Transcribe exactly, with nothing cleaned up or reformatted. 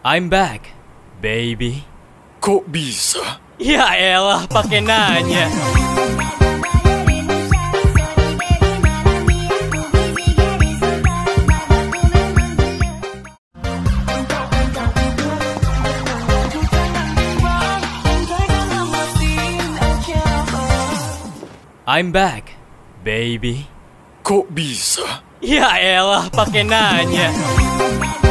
I'm back, baby. Kok bisa? Yaelah, pakai nanya. I'm back, baby. Kok bisa? Yaelah, pakai nanya.